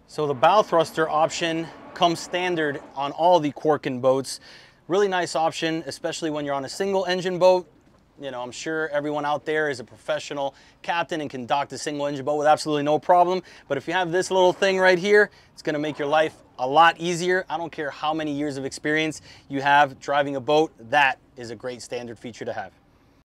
So the bow thruster option comes standard on all the Quarken boats. Really nice option, especially when you're on a single engine boat. You know, I'm sure everyone out there is a professional captain and can dock the single engine boat with absolutely no problem. But if you have this little thing right here, it's gonna make your life a lot easier. I don't care how many years of experience you have driving a boat, that is a great standard feature to have.